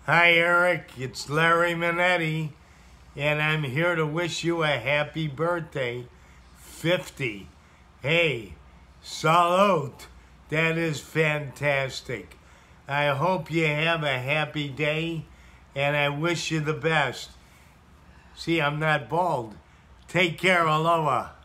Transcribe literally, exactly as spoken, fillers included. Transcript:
Hi, Eric. It's Larry Manetti, and I'm here to wish you a happy birthday. fifty. Hey, salute. That is fantastic. I hope you have a happy day, and I wish you the best. See, I'm not bald. Take care, aloha.